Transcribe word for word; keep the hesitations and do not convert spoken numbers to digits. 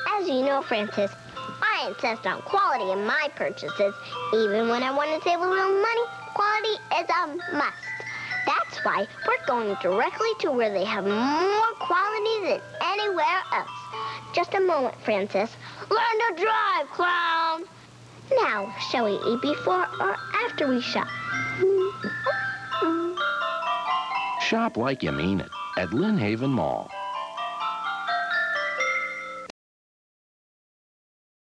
As you know, Francis, I insist on quality in my purchases. Even when I want to save a little money, quality is a must. That's why we're going directly to where they have more quality than anywhere else. Just a moment, Francis. Learn to drive, clown! Now, shall we eat before or after we shop? Shop like you mean it at Lynnhaven Mall.